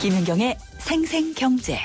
김윤경의 생생경제.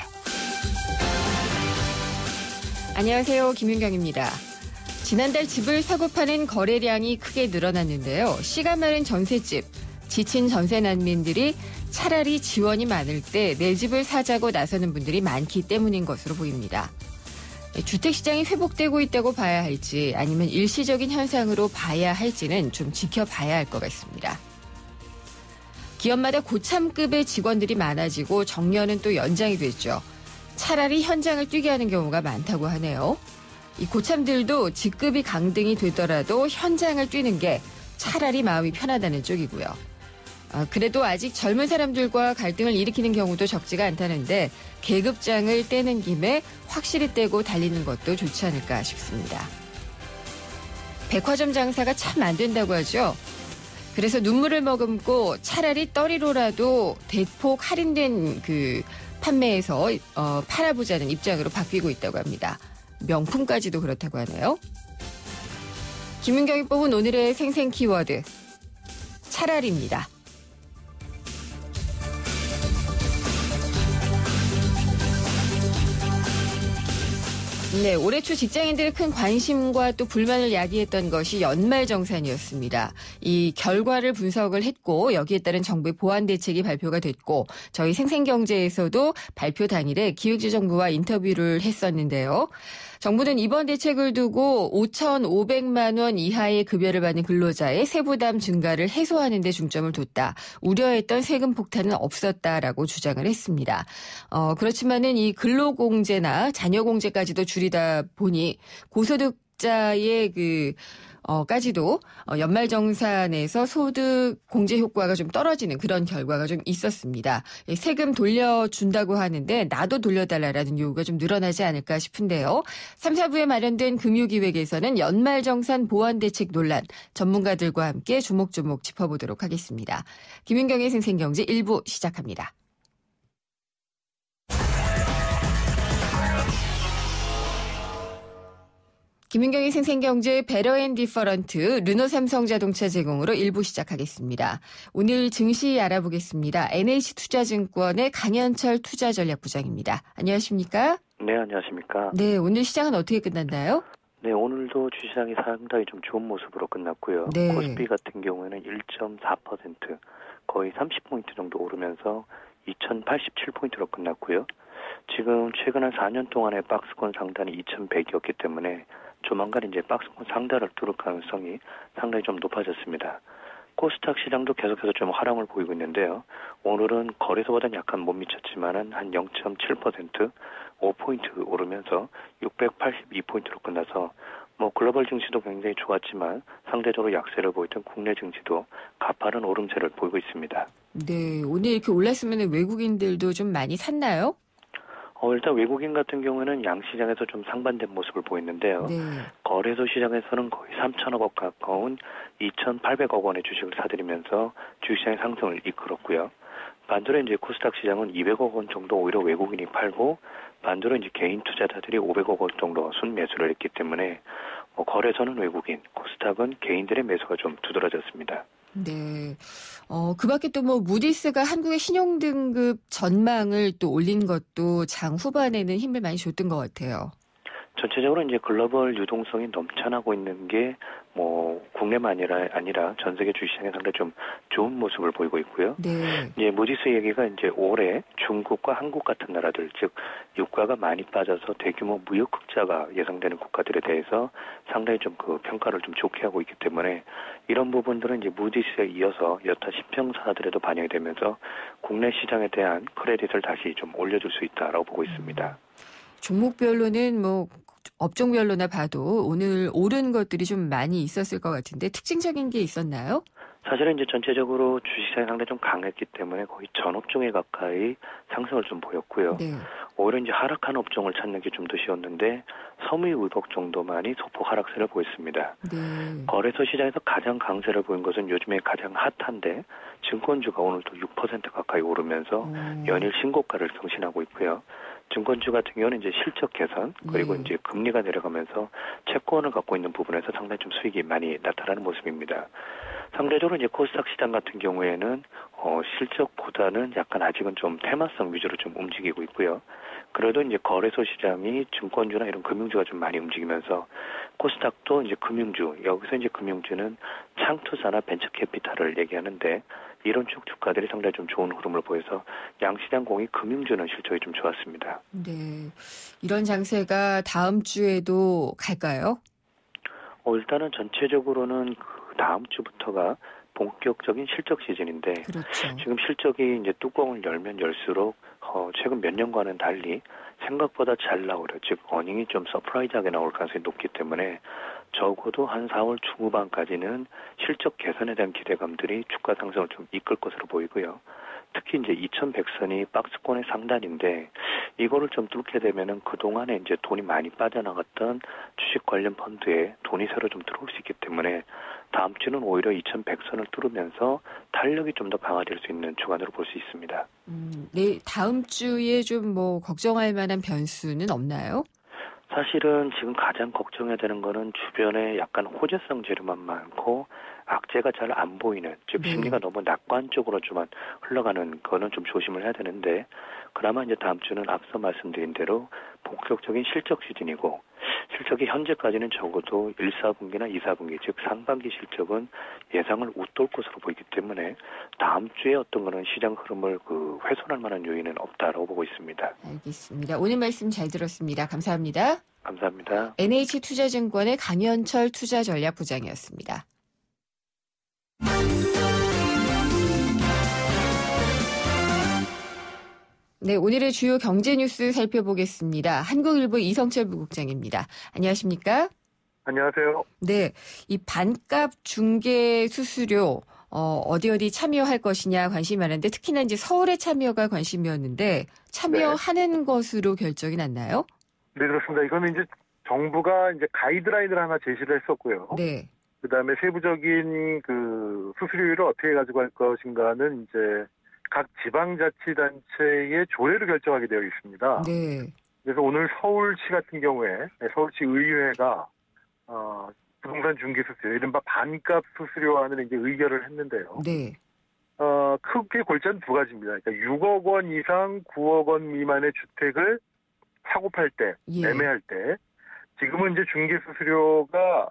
안녕하세요. 김윤경입니다. 지난달 집을 사고 파는 거래량이 크게 늘어났는데요. 씨가 마른 전셋집, 지친 전세 난민들이 차라리 지원이 많을 때 내 집을 사자고 나서는 분들이 많기 때문인 것으로 보입니다. 주택시장이 회복되고 있다고 봐야 할지 아니면 일시적인 현상으로 봐야 할지는 좀 지켜봐야 할 것 같습니다. 기업마다 고참급의 직원들이 많아지고 정년은 또 연장이 됐죠. 차라리 현장을 뛰게 하는 경우가 많다고 하네요. 이 고참들도 직급이 강등이 되더라도 현장을 뛰는 게 차라리 마음이 편하다는 쪽이고요. 그래도 아직 젊은 사람들과 갈등을 일으키는 경우도 적지가 않다는데 계급장을 떼는 김에 확실히 떼고 달리는 것도 좋지 않을까 싶습니다. 백화점 장사가 참 안 된다고 하죠. 그래서 눈물을 머금고 차라리 떨이로라도 대폭 할인된 판매에서 팔아보자는 입장으로 바뀌고 있다고 합니다. 명품까지도 그렇다고 하네요. 김윤경이 뽑은 오늘의 생생 키워드, 차라리입니다. 네, 올해 초 직장인들의 큰 관심과 또 불만을 야기했던 것이 연말정산이었습니다. 이 결과를 분석을 했고 여기에 따른 정부의 보완 대책이 발표가 됐고 저희 생생경제에서도 발표 당일에 기획재정부와 인터뷰를 했었는데요. 정부는 이번 대책을 두고 5,500만 원 이하의 급여를 받는 근로자의 세부담 증가를 해소하는 데 중점을 뒀다. 우려했던 세금 폭탄은 없었다라고 주장을 했습니다. 그렇지만은 이 근로공제나 자녀공제까지도 줄이다 보니 고소득자의 까지도 연말정산에서 소득 공제 효과가 좀 떨어지는 그런 결과가 좀 있었습니다. 세금 돌려준다고 하는데 나도 돌려달라라는 요구가 좀 늘어나지 않을까 싶은데요. 3, 4부에 마련된 금요기획에서는 연말정산 보완대책 논란 전문가들과 함께 조목조목 짚어보도록 하겠습니다. 김윤경의 생생경제 1부 시작합니다. 김윤경의 생생경제 베러앤디퍼런트 르노삼성자동차 제공으로 1부 시작하겠습니다. 오늘 증시 알아보겠습니다. NH투자증권의 강현철 투자전략부장입니다. 안녕하십니까? 네, 안녕하십니까? 네, 오늘 시장은 어떻게 끝났나요? 네, 오늘도 주시장이 상당히 좀 좋은 모습으로 끝났고요. 네. 코스피 같은 경우에는 1.4% 거의 30포인트 정도 오르면서 2,087포인트로 끝났고요. 지금 최근 한 4년 동안의 박스권 상단이 2,100이었기 때문에 조만간 이제 박스권 상단을 뚫을 가능성이 상당히 좀 높아졌습니다. 코스닥 시장도 계속해서 좀 하락을 보이고 있는데요. 오늘은 거래소보다는 약간 못 미쳤지만은 한 0.7%, 5포인트 오르면서 682포인트로 끝나서 글로벌 증시도 굉장히 좋았지만 상대적으로 약세를 보이던 국내 증시도 가파른 오름세를 보이고 있습니다. 네, 오늘 이렇게 올랐으면 외국인들도 좀 많이 샀나요? 일단 외국인 같은 경우에는 양시장에서 좀 상반된 모습을 보였는데요. 네. 거래소 시장에서는 거의 3천억 원 가까운 2,800억 원의 주식을 사들이면서 주식시장의 상승을 이끌었고요. 반대로 이제 코스닥 시장은 200억 원 정도 오히려 외국인이 팔고 반대로 이제 개인 투자자들이 500억 원 정도 순매수를 했기 때문에 거래소는 외국인, 코스닥은 개인들의 매수가 좀 두드러졌습니다. 네. 그 밖에 또 무디스가 한국의 신용등급 전망을 또 올린 것도 장 후반에는 힘을 많이 줬던 것 같아요. 전체적으로 이제 글로벌 유동성이 넘쳐나고 있는 게 국내만 아니라 전 세계 주식시장에 상당히 좀 좋은 모습을 보이고 있고요. 네. 이제 무디스 얘기가 이제 올해 중국과 한국 같은 나라들, 즉 유가가 많이 빠져서 대규모 무역 흑자가 예상되는 국가들에 대해서 상당히 좀 평가를 좀 좋게 하고 있기 때문에 이런 부분들은 이제 무디스에 이어서 여타 신평사들에도 반영이 되면서 국내 시장에 대한 크레딧을 다시 좀 올려줄 수 있다라고 보고 있습니다. 종목별로는 업종별로나 봐도 오늘 오른 것들이 좀 많이 있었을 것 같은데 특징적인 게 있었나요? 사실은 이제 전체적으로 주식시장이 상당히 좀 강했기 때문에 거의 전 업종에 가까이 상승을 좀 보였고요. 네. 오히려 이제 하락한 업종을 찾는 게 좀 더 쉬웠는데 섬유의복 정도만이 소폭 하락세를 보였습니다. 네. 거래소 시장에서 가장 강세를 보인 것은 요즘에 가장 핫한데 증권주가 오늘도 6% 가까이 오르면서 연일 신고가를 경신하고 있고요. 증권주 같은 경우는 이제 실적 개선 그리고 이제 금리가 내려가면서 채권을 갖고 있는 부분에서 상당히 좀 수익이 많이 나타나는 모습입니다. 상대적으로 이제 코스닥 시장 같은 경우에는 실적보다는 약간 아직은 좀 테마성 위주로 좀 움직이고 있고요. 그래도 이제 거래소 시장이 증권주나 이런 금융주가 좀 많이 움직이면서 코스닥도 이제 금융주, 여기서 이제 금융주는 창투자나 벤처캐피탈을 얘기하는데 이런 쪽 주가들이 상당히 좀 좋은 흐름을 보여서 양시장 공이 금융주는 실적이 좀 좋았습니다. 네. 이런 장세가 다음 주에도 갈까요? 일단은 전체적으로는 그 다음 주부터가 본격적인 실적 시즌인데 그렇죠. 지금 실적이 이제 뚜껑을 열면 열수록 최근 몇 년과는 달리 생각보다 잘 나오려 즉 어닝이 좀 서프라이즈하게 나올 가능성이 높기 때문에 적어도 한 4월 중후반까지는 실적 개선에 대한 기대감들이 주가 상승을 좀 이끌 것으로 보이고요. 특히 이제 2100선이 박스권의 상단인데 이거를 좀 뚫게 되면은 그동안에 이제 돈이 많이 빠져나갔던 주식 관련 펀드에 돈이 새로 좀 들어올 수 있기 때문에 다음 주는 오히려 2100선을 뚫으면서 탄력이 좀 더 강화될 수 있는 주간으로 볼 수 있습니다. 네, 다음 주에 좀 뭐 걱정할 만한 변수는 없나요? 사실은 지금 가장 걱정해야 되는 거는 주변에 약간 호재성 재료만 많고 악재가 잘 안 보이는, 즉 심리가 너무 낙관적으로만 흘러가는 거는 좀 조심을 해야 되는데 그나마 이제 다음 주는 앞서 말씀드린 대로 본격적인 실적 시즌이고 실적이 현재까지는 적어도 1, 4분기나 2, 4분기 즉 상반기 실적은 예상을 웃돌 것으로 보이기 때문에 다음 주에 어떤 거는 시장 흐름을 훼손할 만한 요인은 없다라고 보고 있습니다. 알겠습니다. 오늘 말씀 잘 들었습니다. 감사합니다. 감사합니다. NH투자증권의 강현철 투자전략부장이었습니다. 네, 오늘의 주요 경제 뉴스 살펴보겠습니다. 한국일보 이성철 부국장입니다. 안녕하십니까? 안녕하세요. 네, 이 반값 중개 수수료 어디 참여할 것이냐 관심이 많은데 특히나 이제 서울의 참여가 관심이었는데 참여하는 것으로 결정이 났나요? 네, 그렇습니다. 이거는 이제 정부가 이제 가이드라인을 하나 제시를 했었고요. 네. 그다음에 세부적인 그 수수료율을 어떻게 가지고 갈 것인가는 이제 각 지방자치단체의 조례로 결정하게 되어 있습니다. 네. 그래서 오늘 서울시 같은 경우에 서울시 의회가 부동산 중개 수수료, 이른바 반값 수수료안을 이제 의결을 했는데요. 네. 크게 골자는 두 가지입니다. 그러니까 6억 원 이상 9억 원 미만의 주택을 사고 팔 때, 매매할 때, 지금은 이제 중개 수수료가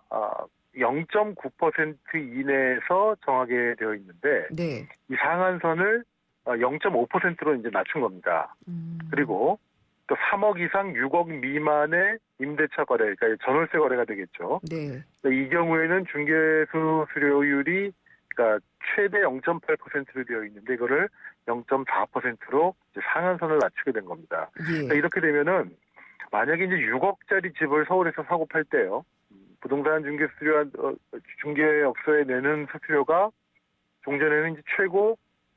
0.9% 이내에서 정하게 되어 있는데, 네. 이 상한선을 0.5%로 이제 낮춘 겁니다. 그리고 또 3억 이상 6억 미만의 임대차 거래, 그러니까 전월세 거래가 되겠죠. 네. 이 경우에는 중개 수수료율이 그러니까 최대 0.8%로 되어 있는데 이거를 0.4%로 이제 상한선을 낮추게 된 겁니다. 그러니까 이렇게 되면은 만약에 이제 6억짜리 집을 서울에서 사고 팔 때요, 부동산 중개 수수료 중개업소에 내는 수수료가 종전에는 이제 최고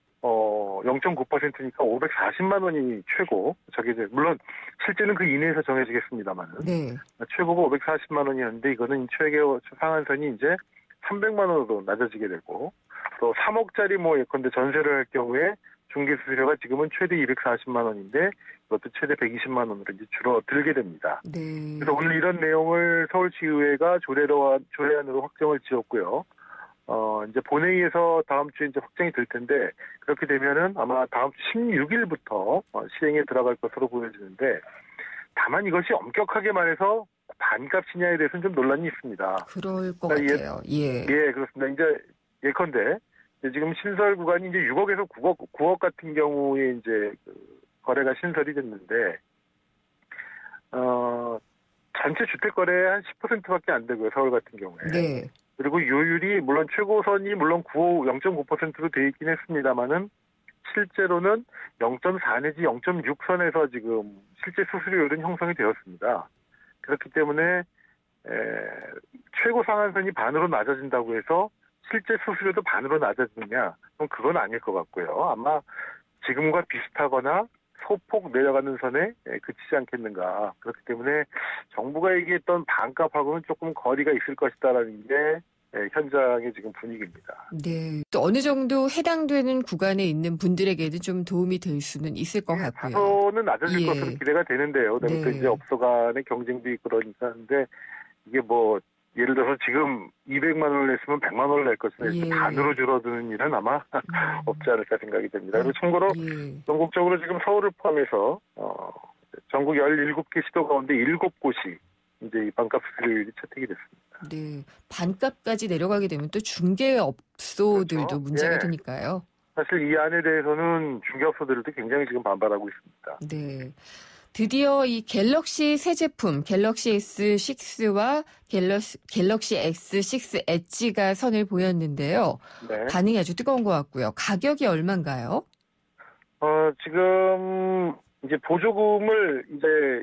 0.9%니까 540만 원이 최고. 저게 이제 물론 실제는 그 이내에서 정해지겠습니다만은 최고가 540만 원이었는데 이거는 최고 상한선이 이제 300만 원으로 낮아지게 되고 또 3억짜리 뭐 예컨대 전세를 할 경우에 중개 수수료가 지금은 최대 240만 원인데 이것도 최대 120만 원으로 이제 줄어들게 됩니다. 네. 그래서 오늘 이런 내용을 서울시의회가 조례안으로 확정을 지었고요. 이제 본회의에서 다음 주에 이제 확정이 될 텐데 그렇게 되면은 아마 다음 주 16일부터 시행에 들어갈 것으로 보여지는데 다만 이것이 엄격하게 말해서 반값이냐에 대해서는 좀 논란이 있습니다. 그럴 것 같아요. 예, 그렇습니다. 이제 예컨대 지금 신설 구간이 이제 6억에서 9억 같은 경우에 이제 거래가 신설이 됐는데 전체 주택 거래의 한 10%밖에 안 되고요. 서울 같은 경우에. 네. 그리고 요율이 물론 최고선이 물론 0.9%로 돼 있긴 했습니다만은 실제로는 0.4 내지 0.6선에서 지금 실제 수수료율은 형성이 되었습니다. 그렇기 때문에 최고 상한선이 반으로 낮아진다고 해서 실제 수수료도 반으로 낮아지느냐? 그럼 그건 아닐 것 같고요. 아마 지금과 비슷하거나 소폭 내려가는 선에 그치지 않겠는가. 그렇기 때문에 정부가 얘기했던 반값하고는 조금 거리가 있을 것이다라는 게 현장의 지금 분위기입니다. 네. 또 어느 정도 해당되는 구간에 있는 분들에게는 좀 도움이 될 수는 있을 것 같고요. 다소는 낮아질 것으로 기대가 되는데요. 그다음에 또 이제 업소 간의 경쟁도 있고 그러니까. 근데 이게 뭐 예를 들어서 지금 200만 원을 냈으면 100만 원을 낼 것이다. 이렇게 반으로 줄어드는 일은 아마 없지 않을까 생각이 됩니다. 그리고 참고로 전국적으로 지금 서울을 포함해서 전국 17개 시도 가운데 7곳이 이제 이 반값 수수료율이 채택이 됐습니다. 네, 반값까지 내려가게 되면 또 중개업소들도 그렇죠. 문제가 되니까요. 사실 이 안에 대해서는 중개업소들도 굉장히 지금 반발하고 있습니다. 네. 드디어 이 갤럭시 새 제품 갤럭시 S6와 갤럭시 S6 엣지가 선을 보였는데요. 네. 반응이 아주 뜨거운 것 같고요. 가격이 얼마인가요? 지금 이제 보조금을 이제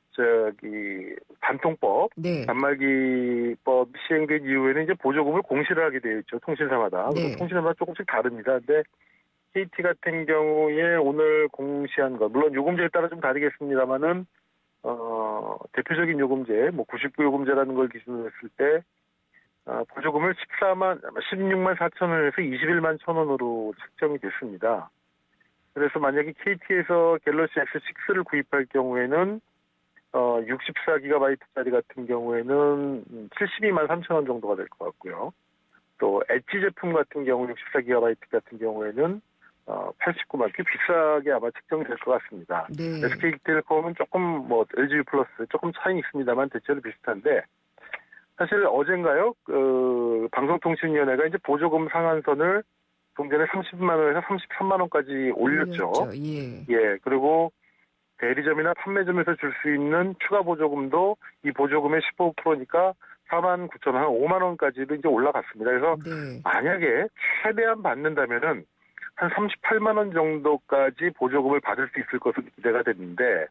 단통법, 네. 단말기법 시행된 이후에는 이제 보조금을 공시를 하게 되어 있죠. 통신사마다. 네. 통신사마다 조금씩 다릅니다. 근데 KT 같은 경우에 오늘 공시한 것, 물론 요금제에 따라 좀 다르겠습니다만은, 대표적인 요금제, 99 요금제라는 걸 기준으로 했을 때, 보조금을 16만 4천 원에서 21만 1천 원으로 책정이 됐습니다. 그래서 만약에 KT에서 갤럭시 S6를 구입할 경우에는, 64GB짜리 같은 경우에는 72만 3천 원 정도가 될 것 같고요. 또 엣지 제품 같은 경우 64GB 같은 경우에는 89만 꽤 비싸게 아마 책정이 될 것 같습니다. 네. SK텔레콤은 조금 LG 플러스 조금 차이는 있습니다만 대체로 비슷한데 사실 어젠가요 방송통신위원회가 이제 보조금 상한선을 동전에 30만 원에서 33만 원까지 올렸죠. 예. 그리고 대리점이나 판매점에서 줄 수 있는 추가 보조금도 이 보조금의 15%니까 4만 9천 원, 한 5만 원까지도 이제 올라갔습니다. 그래서 만약에 최대한 받는다면은 한 38만 원 정도까지 보조금을 받을 수 있을 것으로 기대가 됐는데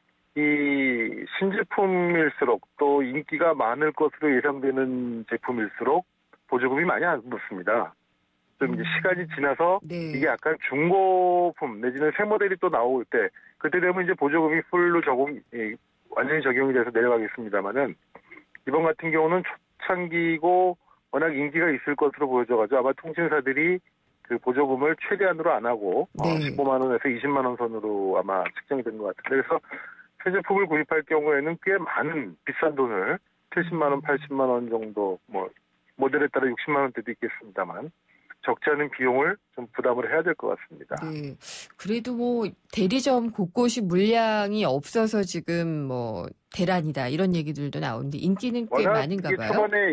이 신제품일수록 또 인기가 많을 것으로 예상되는 제품일수록 보조금이 많이 안 붙습니다. 좀 이제 시간이 지나서 이게 약간 중고품 내지는 새 모델이 또 나올 때 그때 되면 이제 보조금이 풀로 완전히 적용이 돼서 내려가겠습니다만은 이번 같은 경우는 초창기고 워낙 인기가 있을 것으로 보여져가지고 아마 통신사들이 그 보조금을 최대한으로 안 하고 15만 원에서 20만 원 선으로 아마 책정이 된 것 같은데 그래서 새 제품을 구입할 경우에는 꽤 많은 비싼 돈을 70만 원, 80만 원 정도 모델에 따라 60만 원대도 있겠습니다만 적지 않은 비용을 좀 부담을 해야 될 것 같습니다. 네. 그래도 대리점 곳곳이 물량이 없어서 지금 대란이다 이런 얘기들도 나오는데 인기는 꽤 많은가 봐요. 초반에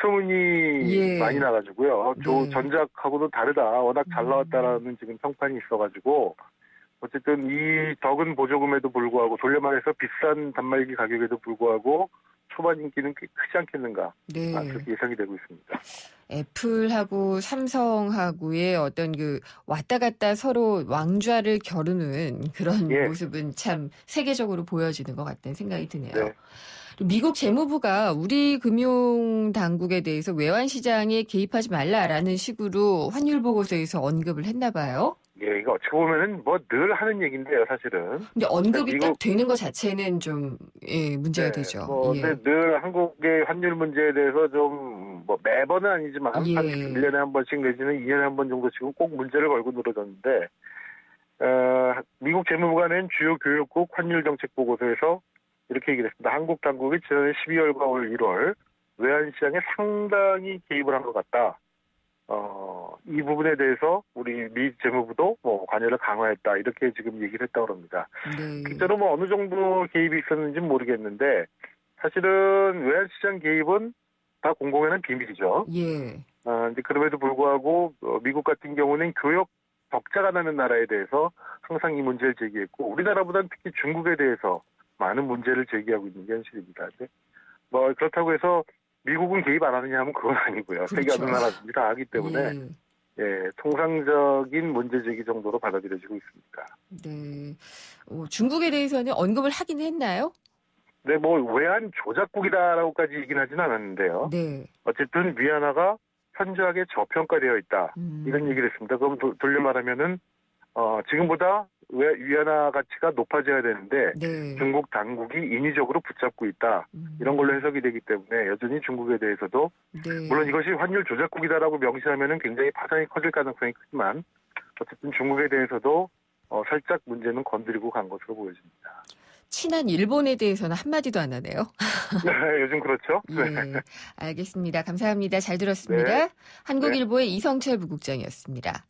입소문이 많이 나가지고요. 전작하고도 다르다. 워낙 잘 나왔다라는 지금 평판이 있어가지고 어쨌든 이 적은 보조금에도 불구하고 돌려말해서 비싼 단말기 가격에도 불구하고 초반 인기는 꽤 크지 않겠는가. 그렇게 예상이 되고 있습니다. 애플하고 삼성하고의 어떤 왔다 갔다 서로 왕좌를 겨루는 그런 모습은 참 세계적으로 보여지는 것 같다는 생각이 드네요. 네. 미국 재무부가 우리 금융당국에 대해서 외환시장에 개입하지 말라라는 식으로 환율 보고서에서 언급을 했나 봐요. 예, 이거 어떻게 보면은 늘 하는 얘기인데요, 사실은. 근데 언급이 딱 되는 것 자체는 좀 문제가 되죠. 근데 늘 한국의 환율 문제에 대해서 좀 매번은 아니지만 한 1년에 한 번씩 내지는 2년에 한 번 정도 지금 꼭 문제를 걸고 늘어졌는데 미국 재무부가 낸 주요 교육국 환율 정책 보고서에서 이렇게 얘기를 했습니다. 한국 당국이 지난해 12월과 올 1월 외환시장에 상당히 개입을 한 것 같다. 이 부분에 대해서 우리 미 재무부도 관여를 강화했다. 이렇게 지금 얘기를 했다고 합니다. 실제로 어느 정도 개입이 있었는지는 모르겠는데 사실은 외환시장 개입은 다 공공연한 비밀이죠. 이제 그럼에도 불구하고 미국 같은 경우는 교역 적자가 나는 나라에 대해서 항상 이 문제를 제기했고 우리나라보다는 특히 중국에 대해서 많은 문제를 제기하고 있는 게 현실입니다. 근데 그렇다고 해서 미국은 개입 안 하느냐 하면 그건 아니고요. 세계 어느 나라든지 다 하기 때문에 통상적인 문제 제기 정도로 받아들여지고 있습니다. 네. 중국에 대해서는 언급을 하긴 했나요? 네, 외환 조작국이다라고까지 얘기는 하진 않았는데요. 어쨌든 위안화가 현저하게 저평가되어 있다. 이런 얘기를 했습니다. 그럼 돌려 말하면은 지금보다 위안화 가치가 높아져야 되는데 중국 당국이 인위적으로 붙잡고 있다. 이런 걸로 해석이 되기 때문에 여전히 중국에 대해서도 물론 이것이 환율 조작국이다라고 명시하면은 굉장히 파장이 커질 가능성이 크지만 어쨌든 중국에 대해서도 살짝 문제는 건드리고 간 것으로 보여집니다. 친한 일본에 대해서는 한마디도 안 하네요. 네, 요즘 그렇죠. 예, 알겠습니다. 감사합니다. 잘 들었습니다. 네. 한국일보의 이성철 부국장이었습니다.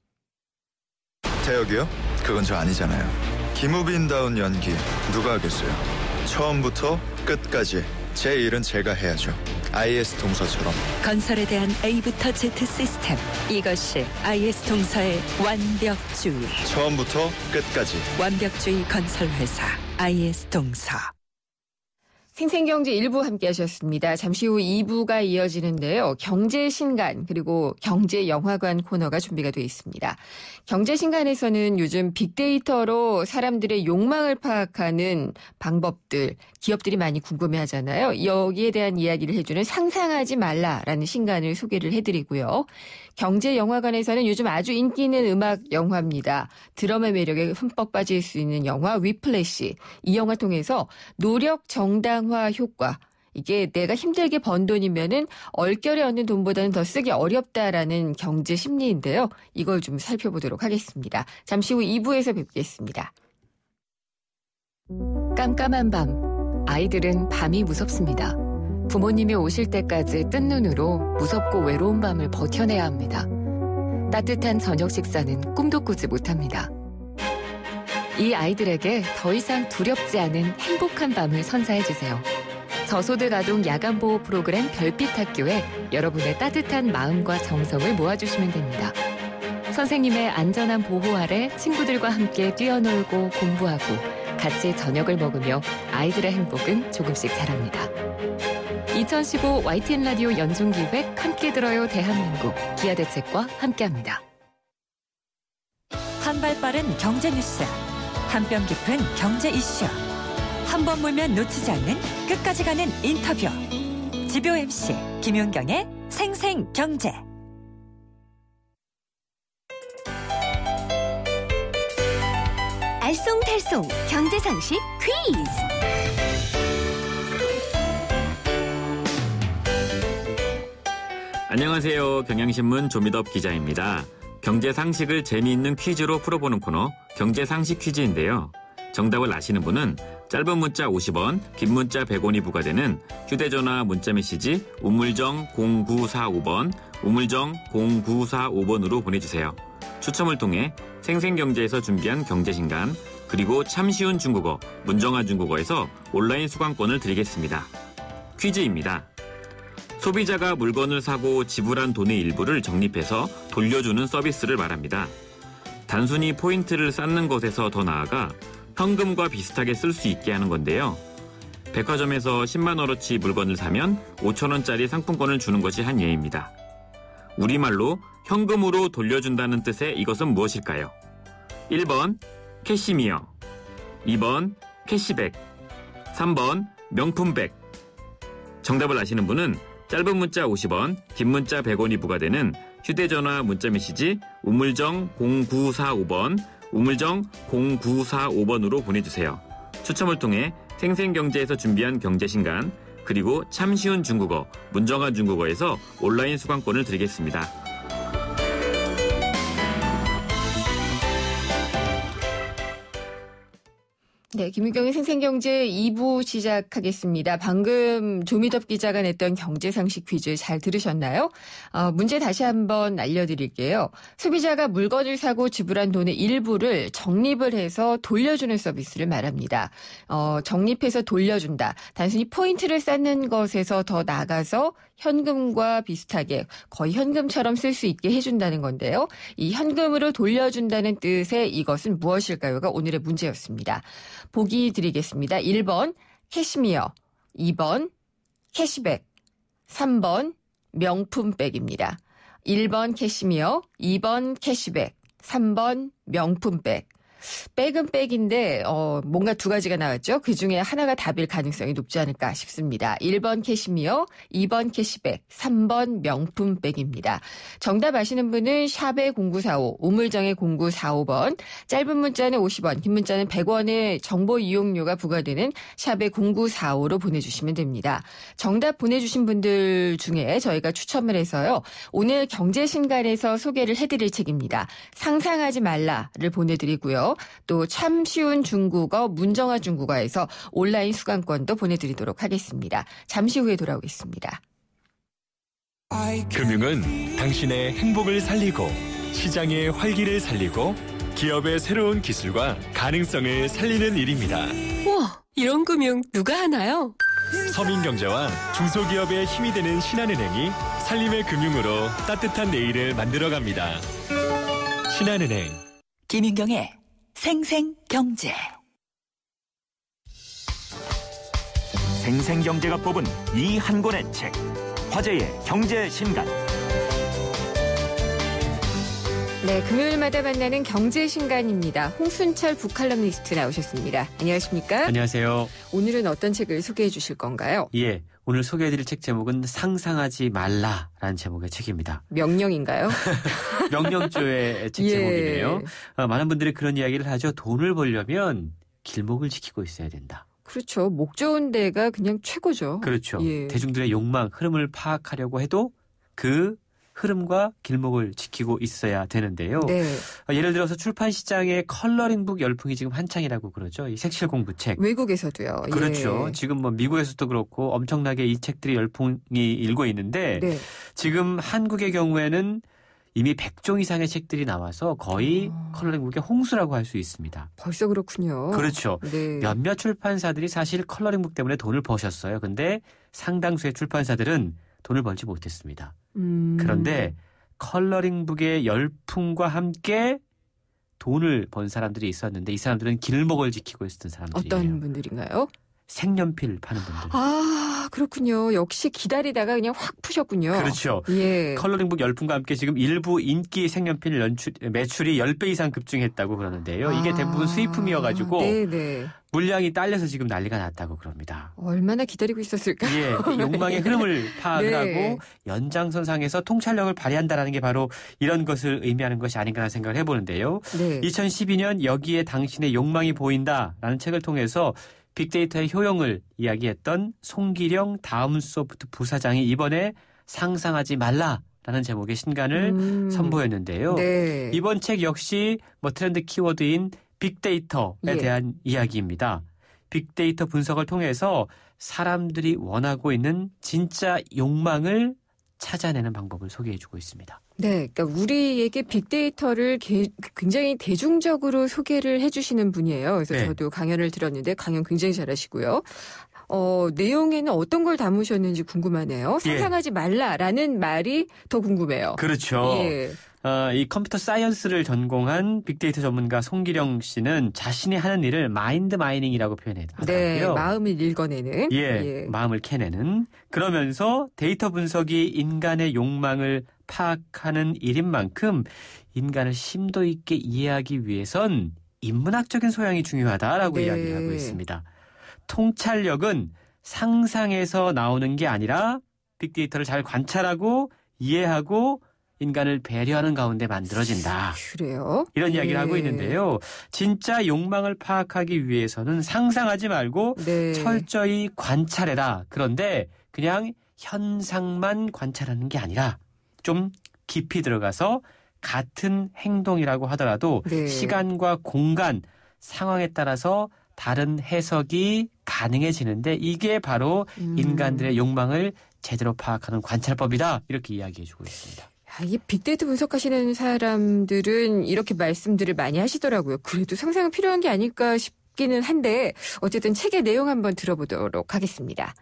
태혁이요? 그건 저 아니잖아요. 김우빈다운 연기 누가 하겠어요? 처음부터 끝까지 제 일은 제가 해야죠. IS 동서처럼. 건설에 대한 A부터 Z 시스템. 이것이 IS 동서의 완벽주의. 처음부터 끝까지. 완벽주의 건설회사 IS 동서. 생생경제 1부 함께 하셨습니다. 잠시 후 2부가 이어지는데요. 경제신간 그리고 경제영화관 코너가 준비가 되어 있습니다. 경제신간에서는 요즘 빅데이터로 사람들의 욕망을 파악하는 방법들 기업들이 많이 궁금해하잖아요. 여기에 대한 이야기를 해주는 상상하지 말라라는 신간을 소개를 해드리고요. 경제영화관에서는 요즘 아주 인기 있는 음악 영화입니다. 드럼의 매력에 흠뻑 빠질 수 있는 영화 위플래시. 이 영화 통해서 노력 정당화 효과. 이게 내가 힘들게 번 돈이면은 얼결에 얻는 돈보다는 더 쓰기 어렵다라는 경제 심리인데요. 이걸 좀 살펴보도록 하겠습니다. 잠시 후 2부에서 뵙겠습니다. 깜깜한 밤, 아이들은 밤이 무섭습니다. 부모님이 오실 때까지 뜬 눈으로 무섭고 외로운 밤을 버텨내야 합니다. 따뜻한 저녁 식사는 꿈도 꾸지 못합니다. 이 아이들에게 더 이상 두렵지 않은 행복한 밤을 선사해주세요. 저소득 아동 야간보호 프로그램 별빛 학교에 여러분의 따뜻한 마음과 정성을 모아주시면 됩니다. 선생님의 안전한 보호 아래 친구들과 함께 뛰어놀고 공부하고 같이 저녁을 먹으며 아이들의 행복은 조금씩 자랍니다. 2015 YTN 라디오 연중기획 함께 들어요 대한민국 기아대책과 함께합니다. 한 발 빠른 경제 뉴스. 한 뼘 깊은 경제 이슈. 한 번 물면 놓치지 않는 끝까지 가는 인터뷰. 지표 MC 김윤경의 생생경제. 알쏭달쏭 경제상식 퀴즈. 안녕하세요. 경향신문 조미덕 기자입니다. 경제상식을 재미있는 퀴즈로 풀어보는 코너 경제상식 퀴즈인데요. 정답을 아시는 분은 짧은 문자 50원, 긴 문자 100원이 부과되는 휴대전화 문자메시지 우물정 0945번, 우물정 0945번으로 보내주세요. 추첨을 통해 생생경제에서 준비한 경제신간 그리고 참 쉬운 중국어, 문정아 중국어에서 온라인 수강권을 드리겠습니다. 퀴즈입니다. 소비자가 물건을 사고 지불한 돈의 일부를 적립해서 돌려주는 서비스를 말합니다. 단순히 포인트를 쌓는 것에서 더 나아가 현금과 비슷하게 쓸 수 있게 하는 건데요. 백화점에서 10만 원어치 물건을 사면 5천 원짜리 상품권을 주는 것이 한 예입니다. 우리말로 현금으로 돌려준다는 뜻의 이것은 무엇일까요? 1번 캐시미어, 2번 캐시백, 3번 명품백. 정답을 아시는 분은 짧은 문자 50원, 긴 문자 100원이 부과되는 휴대전화 문자메시지 우물정 0945번, 우물정 0945번으로 보내주세요. 추첨을 통해 생생경제에서 준비한 경제신간 그리고 참 쉬운 중국어, 문정아 중국어에서 온라인 수강권을 드리겠습니다. 네, 김윤경의 생생경제 2부 시작하겠습니다. 방금 조미덕 기자가 냈던 경제상식 퀴즈 잘 들으셨나요? 문제 다시 한번 알려드릴게요. 소비자가 물건을 사고 지불한 돈의 일부를 적립을 해서 돌려주는 서비스를 말합니다. 적립해서 돌려준다. 단순히 포인트를 쌓는 것에서 더 나가서 현금과 비슷하게 거의 현금처럼 쓸 수 있게 해준다는 건데요. 이 현금으로 돌려준다는 뜻의 이것은 무엇일까요가 오늘의 문제였습니다. 보기 드리겠습니다. 1번 캐시미어, 2번 캐시백, 3번 명품백입니다. 1번 캐시미어, 2번 캐시백, 3번 명품백. 백은 백인데 뭔가 두 가지가 나왔죠. 그중에 하나가 답일 가능성이 높지 않을까 싶습니다. 1번 캐시미어, 2번 캐시백, 3번 명품백입니다. 정답 아시는 분은 샵의 0945, 우물정의 0945번, 짧은 문자는 50원, 긴 문자는 100원의 정보 이용료가 부과되는 샵의 0945로 보내주시면 됩니다. 정답 보내주신 분들 중에 저희가 추첨을 해서요. 오늘 경제신간에서 소개를 해드릴 책입니다. 상상하지 말라를 보내드리고요. 있고요. 또 참 쉬운 중국어 문정아 중국어에서 온라인 수강권도 보내드리도록 하겠습니다. 잠시 후에 돌아오겠습니다. 금융은 당신의 행복을 살리고 시장의 활기를 살리고 기업의 새로운 기술과 가능성을 살리는 일입니다. 우와, 이런 금융 누가 하나요? 서민경제와 중소기업의 힘이 되는 신한은행이 살림의 금융으로 따뜻한 내일을 만들어갑니다. 신한은행. 김윤경의 생생경제. 생생경제가 뽑은 이 한 권의 책. 화제의 경제 신간. 네, 금요일마다 만나는 경제 신간입니다. 홍순철 북칼럼니스트 나오셨습니다. 안녕하십니까? 안녕하세요. 오늘은 어떤 책을 소개해 주실 건가요? 예, 오늘 소개해드릴 책 제목은 상상하지 말라라는 제목의 책입니다. 명령인가요? 명령조의 책 제목이네요. 많은 분들이 그런 이야기를 하죠. 돈을 벌려면 길목을 지키고 있어야 된다. 그렇죠. 목 좋은 데가 그냥 최고죠. 그렇죠. 예. 대중들의 욕망, 흐름을 파악하려고 해도 그 흐름과 길목을 지키고 있어야 되는데요. 네. 예를 들어서 출판 시장의 컬러링북 열풍이 지금 한창이라고 그러죠. 이 색칠 공부책. 외국에서도요. 그렇죠. 예. 지금 뭐 미국에서도 그렇고 엄청나게 이 책들이 열풍이 일고 있는데 네. 지금 한국의 경우에는 이미 100종 이상의 책들이 나와서 거의 컬러링북의 홍수라고 할 수 있습니다. 벌써 그렇군요. 그렇죠. 네. 몇몇 출판사들이 사실 컬러링북 때문에 돈을 버셨어요. 근데 상당수의 출판사들은 돈을 벌지 못했습니다. 그런데 컬러링북의 열풍과 함께 돈을 번 사람들이 있었는데 이 사람들은 길목을 지키고 있었던 사람들이에요. 어떤 분들인가요? 색연필 파는 분들. 아, 그렇군요. 역시 기다리다가 그냥 확 푸셨군요. 그렇죠. 예. 컬러링북 열풍과 함께 지금 일부 인기 색연필 매출이 10배 이상 급증했다고 그러는데요. 이게 대부분 수입품이어가지고 네네. 물량이 딸려서 지금 난리가 났다고 그럽니다. 얼마나 기다리고 있었을까요? 예, 욕망의 흐름을 파악을 네. 하고 연장선상에서 통찰력을 발휘한다는 게 바로 이런 것을 의미하는 것이 아닌가 하는 생각을 해보는데요. 네. 2012년 여기에 당신의 욕망이 보인다라는 책을 통해서 빅데이터의 효용을 이야기했던 송기령 다음소프트 부사장이 이번에 상상하지 말라라는 제목의 신간을 선보였는데요. 네. 이번 책 역시 뭐 트렌드 키워드인 빅데이터에 대한 이야기입니다. 빅데이터 분석을 통해서 사람들이 원하고 있는 진짜 욕망을 찾아내는 방법을 소개해주고 있습니다. 네, 그러니까 우리에게 빅데이터를 굉장히 대중적으로 소개를 해주시는 분이에요. 그래서 네. 저도 강연을 들었는데 강연 굉장히 잘하시고요. 내용에는 어떤 걸 담으셨는지 궁금하네요. 상상하지 말라라는 말이 더 궁금해요. 그렇죠. 예. 이 컴퓨터 사이언스를 전공한 빅데이터 전문가 송기령 씨는 자신이 하는 일을 마인드 마이닝이라고 표현하더라고요. 네, 마음을 읽어내는. 예, 마음을 캐내는. 그러면서 데이터 분석이 인간의 욕망을 파악하는 일인 만큼 인간을 심도 있게 이해하기 위해선 인문학적인 소양이 중요하다라고 이야기를 하고 있습니다. 통찰력은 상상에서 나오는 게 아니라 빅데이터를 잘 관찰하고 이해하고 인간을 배려하는 가운데 만들어진다. 그래요? 이런 이야기를 하고 있는데요. 진짜 욕망을 파악하기 위해서는 상상하지 말고 철저히 관찰해라. 그런데 그냥 현상만 관찰하는 게 아니라 좀 깊이 들어가서 같은 행동이라고 하더라도 시간과 공간, 상황에 따라서 다른 해석이 가능해지는데 이게 바로 인간들의 욕망을 제대로 파악하는 관찰법이다. 이렇게 이야기해주고 있습니다. 이 빅데이터 분석하시는 사람들은 이렇게 말씀들을 많이 하시더라고요. 그래도 상상은 필요한 게 아닐까 싶기는 한데 어쨌든 책의 내용 한번 들어보도록 하겠습니다.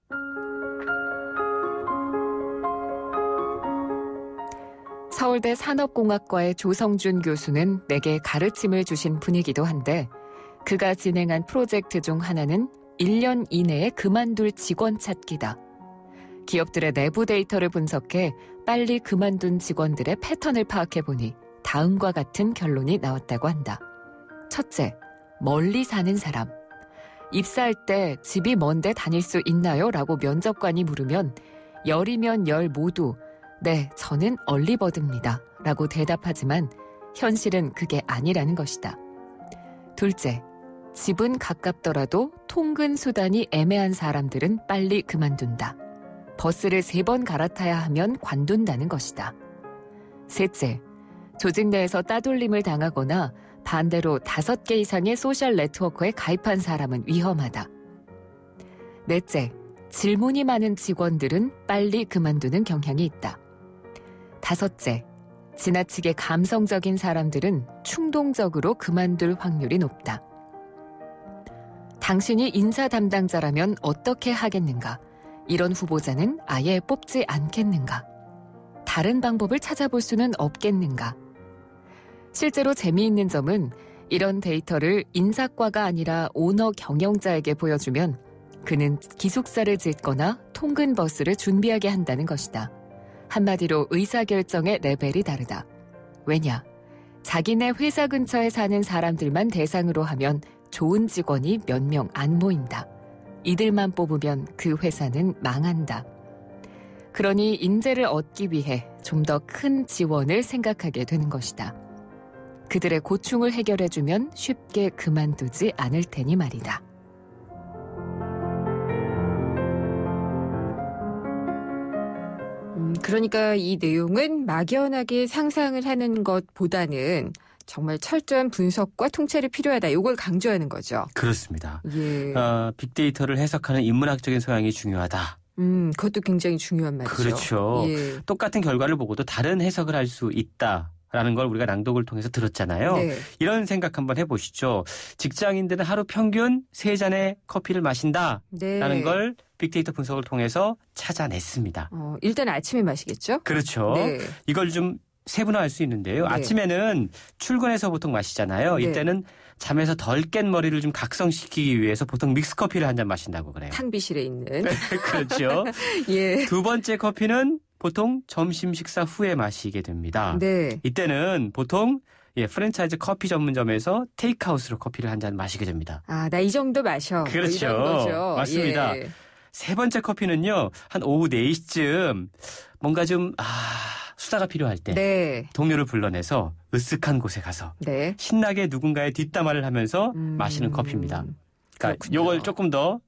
서울대 산업공학과의 조성준 교수는 내게 가르침을 주신 분이기도 한데 그가 진행한 프로젝트 중 하나는 1년 이내에 그만둘 직원 찾기다. 기업들의 내부 데이터를 분석해 빨리 그만둔 직원들의 패턴을 파악해보니 다음과 같은 결론이 나왔다고 한다. 첫째, 멀리 사는 사람. 입사할 때 집이 먼데 다닐 수 있나요? 라고 면접관이 물으면 10이면 10 모두 네, 저는 얼리버드입니다. 라고 대답하지만 현실은 그게 아니라는 것이다. 둘째, 집은 가깝더라도 통근 수단이 애매한 사람들은 빨리 그만둔다. 버스를 3번 갈아타야 하면 관둔다는 것이다. 셋째, 조직 내에서 따돌림을 당하거나 반대로 5개 이상의 소셜 네트워크에 가입한 사람은 위험하다. 넷째, 질문이 많은 직원들은 빨리 그만두는 경향이 있다. 다섯째, 지나치게 감성적인 사람들은 충동적으로 그만둘 확률이 높다. 당신이 인사 담당자라면 어떻게 하겠는가? 이런 후보자는 아예 뽑지 않겠는가? 다른 방법을 찾아볼 수는 없겠는가? 실제로 재미있는 점은 이런 데이터를 인사과가 아니라 오너 경영자에게 보여주면 그는 기숙사를 짓거나 통근 버스를 준비하게 한다는 것이다. 한마디로 의사결정의 레벨이 다르다. 왜냐? 자기네 회사 근처에 사는 사람들만 대상으로 하면 좋은 직원이 몇 명 안 모인다. 이들만 뽑으면 그 회사는 망한다. 그러니 인재를 얻기 위해 좀 더 큰 지원을 생각하게 되는 것이다. 그들의 고충을 해결해주면 쉽게 그만두지 않을 테니 말이다. 그러니까 이 내용은 막연하게 상상을 하는 것보다는 정말 철저한 분석과 통찰이 필요하다. 이걸 강조하는 거죠. 그렇습니다. 예. 빅데이터를 해석하는 인문학적인 소양이 중요하다. 그것도 굉장히 중요한 말이죠. 그렇죠. 예. 똑같은 결과를 보고도 다른 해석을 할 수 있다라는 걸 우리가 낭독을 통해서 들었잖아요. 네. 이런 생각 한번 해보시죠. 직장인들은 하루 평균 3잔의 커피를 마신다라는 네. 걸 빅데이터 분석을 통해서 찾아냈습니다. 일단 아침에 마시겠죠? 그렇죠. 네. 이걸 좀 세분화할 수 있는데요. 네. 아침에는 출근해서 보통 마시잖아요. 네. 이때는 잠에서 덜 깬 머리를 좀 각성시키기 위해서 보통 믹스커피를 한 잔 마신다고 그래요. 탕비실에 있는. 그렇죠. 예. 두 번째 커피는 보통 점심 식사 후에 마시게 됩니다. 네. 이때는 보통 프랜차이즈 커피 전문점에서 테이크아웃으로 커피를 한 잔 마시게 됩니다. 나 이 정도 마셔. 그렇죠. 이런 거죠. 맞습니다. 예. 세 번째 커피는요. 한 오후 4시쯤 뭔가 좀 수다가 필요할 때 네. 동료를 불러내서 으쓱한 곳에 가서 네. 신나게 누군가의 뒷담화를 하면서 마시는 커피입니다. 그러니까 이걸 조금 더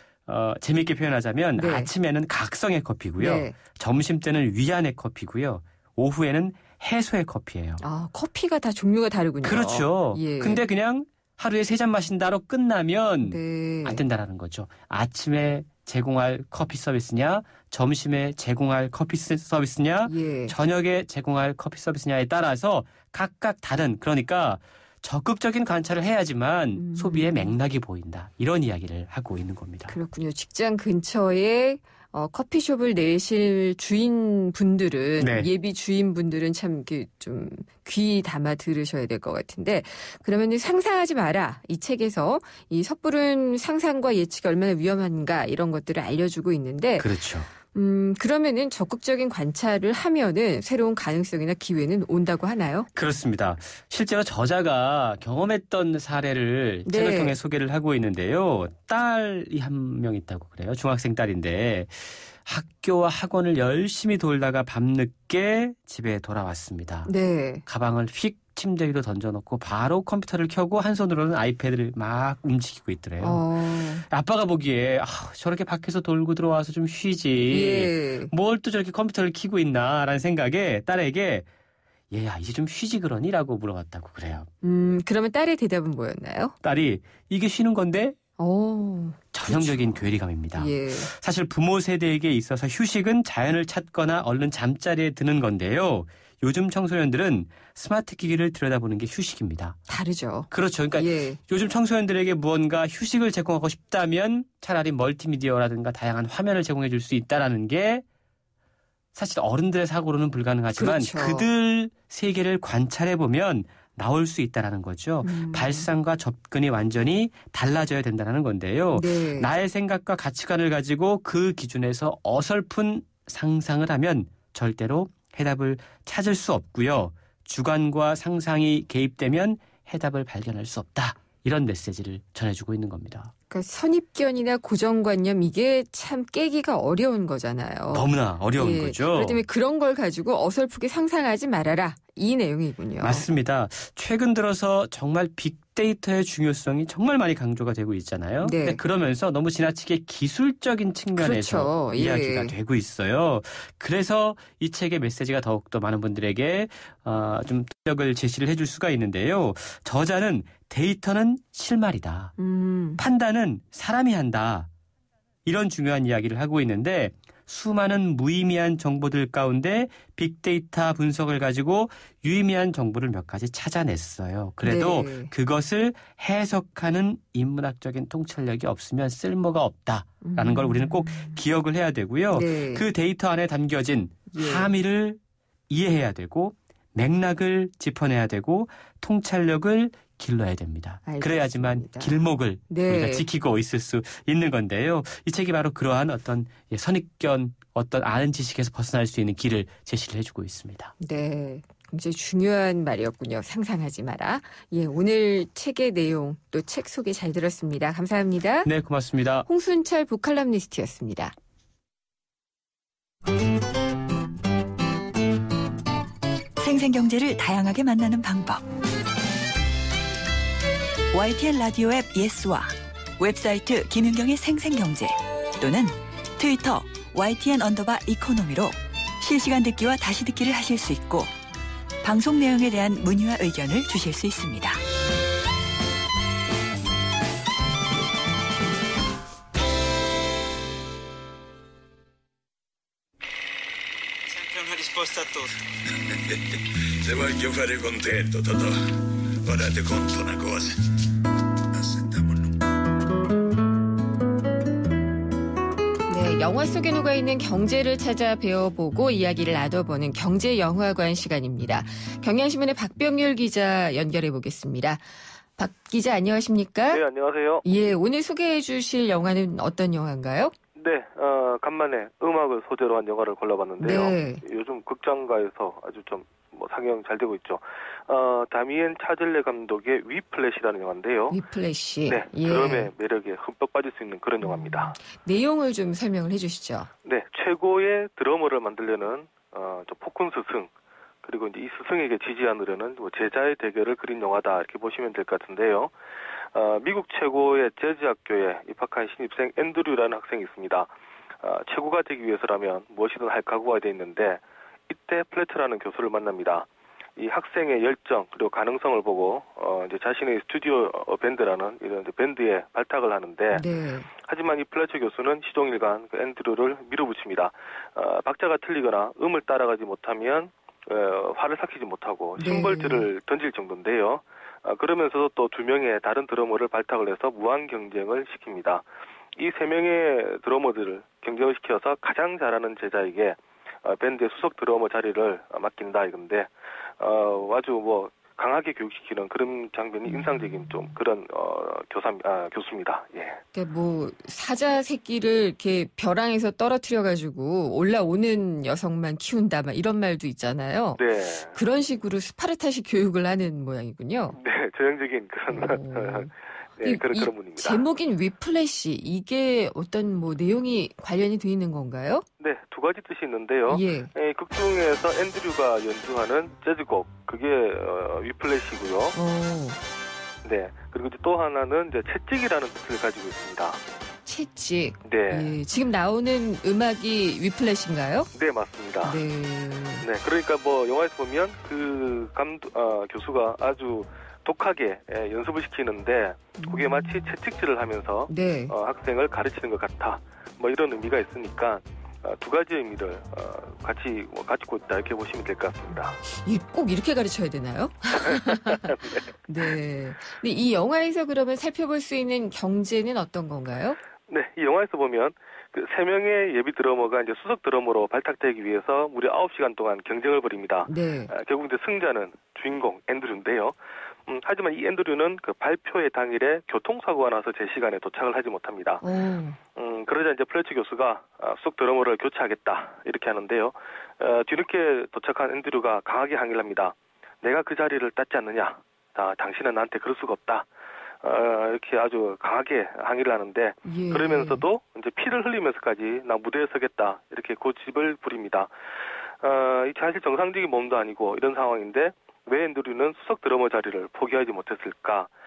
재미있게 표현하자면 네. 아침에는 각성의 커피고요. 네. 점심 때는 위안의 커피고요. 오후에는 해소의 커피예요. 커피가 다 종류가 다르군요. 그렇죠. 예. 근데 그냥 하루에 3잔 마신다로 끝나면 네. 안 된다라는 거죠. 아침에 제공할 커피 서비스냐, 점심에 제공할 커피 서비스냐, 예. 저녁에 제공할 커피 서비스냐에 따라서 각각 다른, 그러니까 적극적인 관찰을 해야지만 소비의 맥락이 보인다. 이런 이야기를 하고 있는 겁니다. 그렇군요. 직장 근처에 커피숍을 내실 주인분들은 네. 예비 주인분들은 참 좀 귀 담아 들으셔야 될 것 같은데 그러면 상상하지 마라. 이 책에서 이 섣부른 상상과 예측이 얼마나 위험한가 이런 것들을 알려주고 있는데 그렇죠. 그러면은 적극적인 관찰을 하면은 새로운 가능성이나 기회는 온다고 하나요? 그렇습니다. 실제로 저자가 경험했던 사례를 네. 책을 통해 소개를 하고 있는데요. 딸이 한 명 있다고 그래요. 중학생 딸인데 학교와 학원을 열심히 돌다가 밤늦게 집에 돌아왔습니다. 네. 가방을 휙 침대 위로 던져놓고 바로 컴퓨터를 켜고 한 손으로는 아이패드를 막 움직이고 있더래요. 아빠가 보기에 저렇게 밖에서 돌고 들어와서 좀 쉬지. 예. 뭘 또 저렇게 컴퓨터를 켜고 있나라는 생각에 딸에게 얘야 이제 좀 쉬지 그러니? 라고 물어봤다고 그래요. 그러면 딸의 대답은 뭐였나요? 딸이 이게 쉬는 건데? 전형적인 그렇죠. 괴리감입니다. 예. 사실 부모 세대에게 있어서 휴식은 자연을 찾거나 얼른 잠자리에 드는 건데요. 요즘 청소년들은 스마트 기기를 들여다보는 게 휴식입니다. 다르죠. 그렇죠. 그러니까 예. 요즘 청소년들에게 무언가 휴식을 제공하고 싶다면 차라리 멀티미디어라든가 다양한 화면을 제공해 줄 수 있다는 게 사실 어른들의 사고로는 불가능하지만 그렇죠. 그들 세계를 관찰해 보면 나올 수 있다는 거죠. 발상과 접근이 완전히 달라져야 된다는 건데요. 네. 나의 생각과 가치관을 가지고 그 기준에서 어설픈 상상을 하면 절대로 해답을 찾을 수 없고요. 주관과 상상이 개입되면 해답을 발견할 수 없다. 이런 메시지를 전해주고 있는 겁니다. 그러니까 선입견이나 고정관념 이게 참 깨기가 어려운 거잖아요. 너무나 어려운 거죠. 그렇기 때문에 그런 걸 가지고 어설프게 상상하지 말아라. 이 내용이군요. 맞습니다. 최근 들어서 정말 빅데이터의 중요성이 정말 많이 강조가 되고 있잖아요. 네. 근데 그러면서 너무 지나치게 기술적인 측면에서 그렇죠. 이야기가 되고 있어요. 그래서 이 책의 메시지가 더욱더 많은 분들에게 좀 특력을 제시를 해줄 수가 있는데요. 저자는 데이터는 실말이다. 판단은 사람이 한다. 이런 중요한 이야기를 하고 있는데 수많은 무의미한 정보들 가운데 빅데이터 분석을 가지고 유의미한 정보를 몇 가지 찾아냈어요. 그래도 네. 그것을 해석하는 인문학적인 통찰력이 없으면 쓸모가 없다라는 걸 우리는 꼭 기억을 해야 되고요. 네. 그 데이터 안에 담겨진 함의를 이해해야 되고 맥락을 짚어내야 되고 통찰력을 길러야 됩니다. 알겠습니다. 그래야지만 길목을 네. 우리가 지키고 있을 수 있는 건데요. 이 책이 바로 그러한 어떤 선입견, 어떤 아는 지식에서 벗어날 수 있는 길을 제시를 해주고 있습니다. 네. 굉장히 중요한 말이었군요. 상상하지 마라. 예, 오늘 책의 내용 또 책 소개 잘 들었습니다. 감사합니다. 네, 고맙습니다. 홍순철 북칼럼니스트였습니다. 생생경제를 다양하게 만나는 방법. YTN 라디오 앱 예스와 웹사이트 김윤경의 생생경제 또는 트위터 YTN_이코노미로 실시간 듣기와 다시 듣기를 하실 수 있고 방송 내용에 대한 문의와 의견을 주실 수 있습니다. Se voglio fare contento, Totò. Ora ti conto una cosa. 네, 영화 속에 녹아있는 경제를 찾아 배워보고 이야기를 나눠보는 경제영화관 시간입니다. 경향신문의 박병률 기자 연결해 보겠습니다. 박 기자 안녕하십니까? 네, 안녕하세요. 예, 오늘 소개해 주실 영화는 어떤 영화인가요? 네, 간만에 음악을 소재로 한 영화를 골라봤는데요. 네. 요즘 극장가에서 아주 좀 상영 잘 되고 있죠. 다미엔 차즐레 감독의 위플래시라는 영화인데요. 위플래시. 네, 예. 드럼의 매력에 흠뻑 빠질 수 있는 그런 영화입니다. 내용을 좀 설명을 해주시죠. 네, 최고의 드러머를 만들려는 폭군 스승 그리고 이제 이 스승에게 지지하느라는 제자의 대결을 그린 영화다 이렇게 보시면 될 것 같은데요. 미국 최고의 재즈 학교에 입학한 신입생 앤드류라는 학생이 있습니다. 최고가 되기 위해서라면 무엇이든 할 각오가 돼 있는데 이때 플래처라는 교수를 만납니다. 이 학생의 열정 그리고 가능성을 보고 이제 자신의 스튜디오 밴드라는 이런 밴드에 발탁을 하는데 네. 하지만 이 플래처 교수는 시종일관 그 앤드류를 밀어붙입니다. 박자가 틀리거나 음을 따라가지 못하면 화를 삭히지 못하고 심벌질을 던질 정도인데요. 그러면서도 또 두 명의 다른 드러머를 발탁을 해서 무한 경쟁을 시킵니다. 이 세 명의 드러머들을 경쟁을 시켜서 가장 잘하는 제자에게 밴드의 수석 드러머 자리를 맡긴다 이건데 아주 강하게 교육시키는 그런 장면이 인상적인 좀 그런 교수입니다. 예. 그러니까 사자 새끼를 이렇게 벼랑에서 떨어뜨려 가지고 올라오는 여성만 키운다 막 이런 말도 있잖아요. 네. 그런 식으로 스파르타식 교육을 하는 모양이군요. 네, 전형적인 그런 네, 그런 분입니다. 제목인 위플래시 이게 어떤 내용이 관련이 돼 있는 건가요? 네, 두 가지 뜻이 있는데요. 예. 극 중에서 앤드류가 연주하는 재즈곡 그게 위플래시고요. 네, 그리고 또 하나는 이제 채찍이라는 뜻을 가지고 있습니다. 채찍. 네. 예, 지금 나오는 음악이 위플래시인가요? 네, 맞습니다. 네. 네, 그러니까 영화에서 보면 그 교수가 아주 독하게 연습을 시키는데 그게 마치 채찍질을 하면서 네. 학생을 가르치는 것 같아. 이런 의미가 있으니까 두 가지 의미를 같이 가지고 있다 이렇게 보시면 될 것 같습니다. 꼭 이렇게 가르쳐야 되나요? 네. 근데 이 영화에서 그러면 살펴볼 수 있는 경제는 어떤 건가요? 네, 이 영화에서 보면 그 세 명의 예비 드러머가 이제 수석 드러머로 발탁되기 위해서 무려 9시간 동안 경쟁을 벌입니다. 네. 결국 이제 승자는 주인공 앤드류인데요. 하지만 이 앤드류는 그 발표의 당일에 교통사고가 나서 제 시간에 도착을 하지 못합니다. 그러자 이제 플래처 교수가 수석 드러머를 교체하겠다 이렇게 하는데요. 뒤늦게 도착한 앤드류가 강하게 항의를 합니다. 내가 그 자리를 땄지 않느냐. 당신은 나한테 그럴 수가 없다. 이렇게 아주 강하게 항의를 하는데 예. 그러면서도 이제 피를 흘리면서까지 나 무대에 서겠다 이렇게 고집을 부립니다. 사실 정상적인 몸도 아니고 이런 상황인데 왜 앤드류는 수석 드러머 자리를 포기하지 못했을까?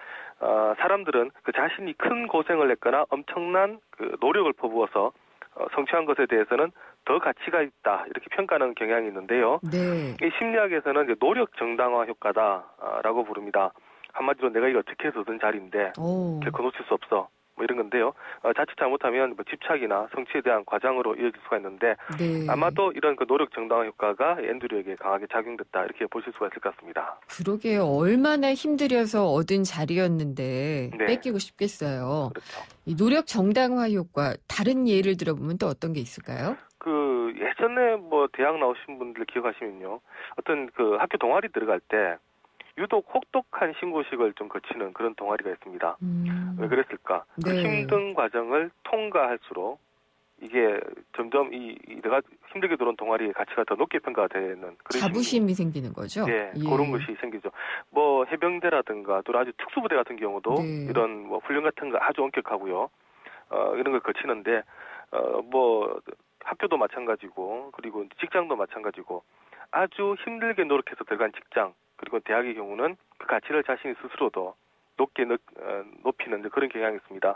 사람들은 그 자신이 큰 고생을 했거나 엄청난 그 노력을 퍼부어서 성취한 것에 대해서는 더 가치가 있다 이렇게 평가하는 경향이 있는데요. 네. 이 심리학에서는 이제 노력 정당화 효과다라고 부릅니다. 한마디로 내가 이거 어떻게 해서 얻은 자리인데 결코 놓칠 수 없어. 뭐 이런 건데요. 자칫 잘못하면 뭐 집착이나 성취에 대한 과장으로 이어질 수가 있는데 네. 아마도 이런 그 노력 정당화 효과가 앤드류에게 강하게 작용됐다 이렇게 보실 수가 있을 것 같습니다. 그러게요. 얼마나 힘들여서 얻은 자리였는데 네. 뺏기고 싶겠어요. 그렇죠. 이 노력 정당화 효과 다른 예를 들어보면 또 어떤 게 있을까요? 그 예전에 뭐 대학 나오신 분들 기억하시면요. 어떤 그 학교 동아리 들어갈 때 유독 혹독한 신고식을 좀 거치는 그런 동아리가 있습니다. 왜 그랬을까? 네. 그 힘든 과정을 통과할수록 이게 점점 내가 힘들게 들어온 동아리의 가치가 더 높게 평가가 되는 그런 자부심이 생기는 거죠? 네, 예. 그런 것이 생기죠. 뭐 해병대라든가 또 아주 특수부대 같은 경우도 네. 이런 뭐 훈련 같은 거 아주 엄격하고요. 이런 걸 거치는데 뭐 학교도 마찬가지고 그리고 직장도 마찬가지고 아주 힘들게 노력해서 들어간 직장 그리고 대학의 경우는 그 가치를 자신이 스스로도 높게 높이는 그런 경향이 있습니다.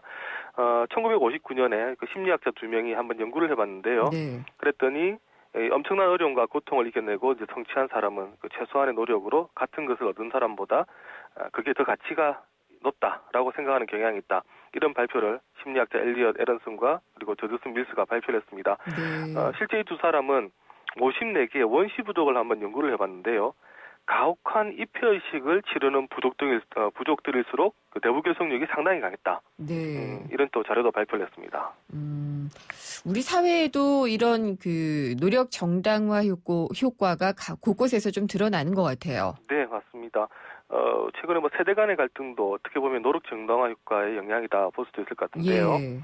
1959년에 그 심리학자 2명이 한번 연구를 해봤는데요. 네. 그랬더니 엄청난 어려움과 고통을 이겨내고 이제 성취한 사람은 그 최소한의 노력으로 같은 것을 얻은 사람보다 그게 더 가치가 높다라고 생각하는 경향이 있다. 이런 발표를 심리학자 엘리엇 에런슨과 그리고 저드슨 밀스가 발표를 했습니다. 네. 실제 이 두 사람은 54개의 원시 부족을 한번 연구를 해봤는데요. 가혹한 입회의식을 치르는 부족들일수록 그 내부 결속력이 상당히 강했다. 네. 이런 또 자료도 발표를 했습니다. 우리 사회에도 이런 그 노력 정당화 효과가 곳곳에서 좀 드러나는 것 같아요. 네, 맞습니다. 최근에 뭐 세대 간의 갈등도 어떻게 보면 노력 정당화 효과의 영향이다 볼 수도 있을 것 같은데요. 예.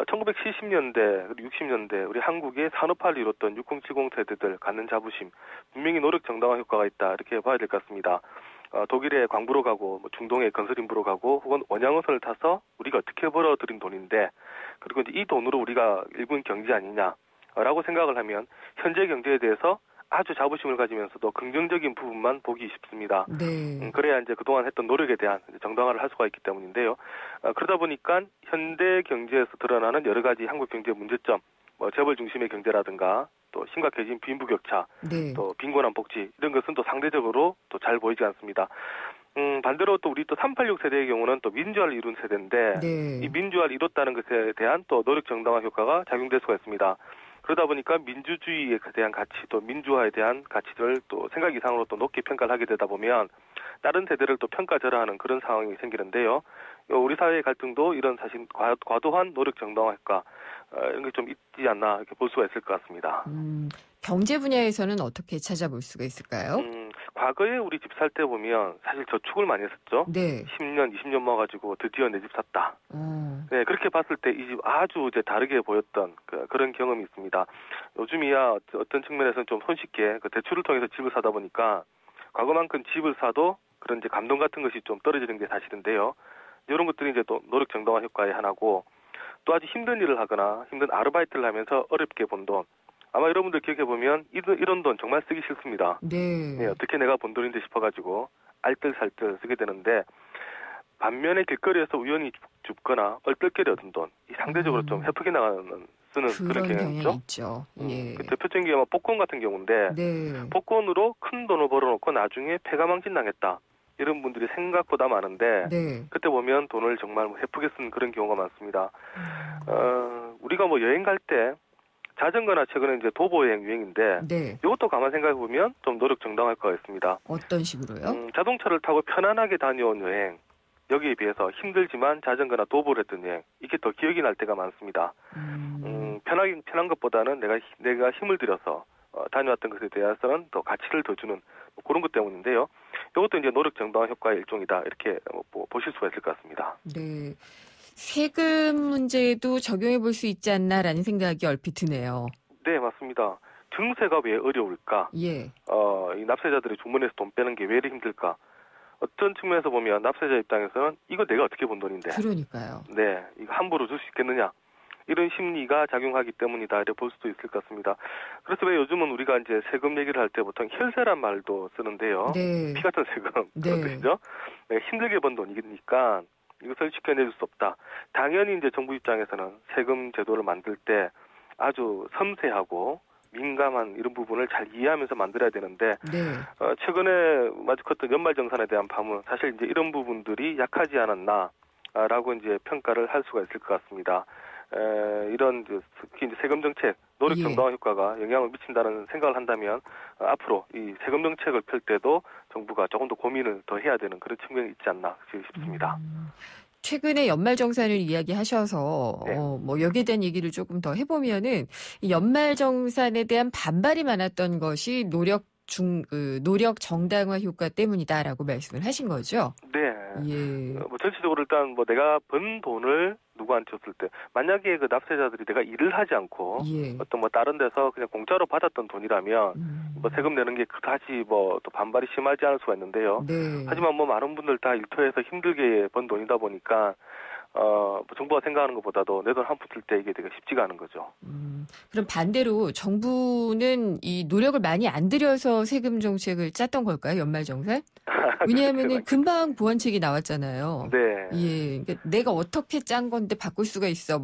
1970년대, 그리고 60년대 우리 한국의 산업화를 이뤘던 6070 세대들 갖는 자부심, 분명히 노력 정당화 효과가 있다 이렇게 봐야 될 것 같습니다. 독일에 광부로 가고 뭐 중동에 건설인부로 가고 혹은 원양어선을 타서 우리가 어떻게 벌어들인 돈인데 그리고 이제 이 돈으로 우리가 일군 경제 아니냐라고 생각을 하면 현재 경제에 대해서 아주 자부심을 가지면서도 긍정적인 부분만 보기 쉽습니다. 네. 그래야 이제 그동안 했던 노력에 대한 정당화를 할 수가 있기 때문인데요. 그러다 보니까 현대 경제에서 드러나는 여러 가지 한국 경제 문제점, 뭐 재벌 중심의 경제라든가 또 심각해진 빈부격차, 네. 또 빈곤한 복지 이런 것은 또 상대적으로 또 잘 보이지 않습니다. 반대로 또 우리 또 386 세대의 경우는 또 민주화를 이룬 세대인데 네. 이 민주화를 이뤘다는 것에 대한 또 노력 정당화 효과가 작용될 수가 있습니다. 그러다 보니까 민주주의에 대한 가치 또 민주화에 대한 가치를 또 생각 이상으로 또 높게 평가를 하게 되다 보면 다른 세대를 또 평가절하하는 그런 상황이 생기는데요. 우리 사회의 갈등도 이런 사실 과도한 노력 정당화 효과 이런 게 좀 있지 않나 이렇게 볼 수가 있을 것 같습니다. 경제 분야에서는 어떻게 찾아볼 수가 있을까요? 과거에 우리 집 살 때 보면 사실 저축을 많이 했었죠. 네. 10년, 20년 모아가지고 드디어 내 집 샀다. 네, 그렇게 봤을 때 이 집 아주 이제 다르게 보였던 그런 경험이 있습니다. 요즘이야 어떤 측면에서는 좀 손쉽게 그 대출을 통해서 집을 사다 보니까 과거만큼 집을 사도 그런 이제 감동 같은 것이 좀 떨어지는 게 사실인데요. 이런 것들이 이제 또 노력 정당화 효과의 하나고 또 아주 힘든 일을 하거나 힘든 아르바이트를 하면서 어렵게 번 돈. 아마 여러분들 기억해보면 이런 돈 정말 쓰기 싫습니다. 네. 네, 어떻게 내가 번 돈인데 싶어가지고 알뜰살뜰 쓰게 되는데 반면에 길거리에서 우연히 줍거나 얼떨결에 얻은 돈, 이 상대적으로 좀 헤프게 쓰는 그런 경향이 있죠. 예. 그 대표적인 게 아마 복권 같은 경우인데 네. 복권으로 큰 돈을 벌어놓고 나중에 패가망신 당했다. 이런 분들이 생각보다 많은데 네. 그때 보면 돈을 정말 헤프게 쓴 그런 경우가 많습니다. 우리가 뭐 여행 갈 때 자전거나 최근에 이제 도보 여행 유행인데 네. 이것도 가만 생각해 보면 좀 노력 정당화 효과가 있습니다. 어떤 식으로요? 자동차를 타고 편안하게 다녀온 여행 여기에 비해서 힘들지만 자전거나 도보를 했던 여행 이게 더 기억이 날 때가 많습니다. 편한 것보다는 내가 힘을 들여서 다녀왔던 것에 대해서는 더 가치를 더 주는 뭐 그런 것 때문인데요. 이것도 이제 노력 정당화 효과의 일종이다 이렇게 보실 수가 있을 것 같습니다. 네. 세금 문제도 적용해 볼 수 있지 않나라는 생각이 얼핏 드네요. 네, 맞습니다. 증세가 왜 어려울까? 예. 이 납세자들이 주머니에서 돈 빼는 게 왜 이렇게 힘들까? 어떤 측면에서 보면 납세자 입장에서는 이거 내가 어떻게 번 돈인데. 그러니까요. 네, 이거 함부로 줄 수 있겠느냐? 이런 심리가 작용하기 때문이다 이렇게 볼 수도 있을 것 같습니다. 그래서 왜 요즘은 우리가 이제 세금 얘기를 할 때 보통 혈세란 말도 쓰는데요. 네. 피 같은 세금 네. 그런 뜻이죠. 네, 힘들게 번 돈이니까 이것을 지켜내줄 수 없다. 당연히 이제 정부 입장에서는 세금 제도를 만들 때 아주 섬세하고 민감한 이런 부분을 잘 이해하면서 만들어야 되는데 최근에 마주쳤던 연말정산에 대한 파문 사실 이제 이런 부분들이 약하지 않았나라고 이제 평가를 할 수가 있을 것 같습니다. 이런 특히 이제 세금 정책 노력 정당화 효과가 영향을 미친다는 생각을 한다면 앞으로 이 세금 정책을 펼 때도 정부가 조금 더 고민을 더 해야 되는 그런 측면이 있지 않나 싶습니다. 최근에 연말정산을 이야기하셔서 뭐 여기에 대한 얘기를 조금 더 해보면은 이 연말정산에 대한 반발이 많았던 것이 노력 정당화 효과 때문이다라고 말씀을 하신 거죠? 네. 뭐 전체적으로 일단 뭐 내가 번 돈을 누구한테 줬을 때 만약에 그 납세자들이 내가 일을 하지 않고 어떤 뭐 다른 데서 그냥 공짜로 받았던 돈이라면 뭐 세금 내는 게 그다지 뭐 또 반발이 심하지 않을 수가 있는데요. 하지만 뭐 많은 분들 다 일터에서 힘들게 번 돈이다 보니까 뭐 정부가 생각하는 것보다도 내 돈 한 푼 쓸 때 이게 되게 쉽지가 않은 거죠. 그럼 반대로 정부는 이 노력을 많이 안 들여서 세금 정책을 짰던 걸까요? 연말정산? 왜냐하면 금방 보완책이 나왔잖아요. 네. 그러니까 내가 어떻게 짠 건데 바꿀 수가 있어.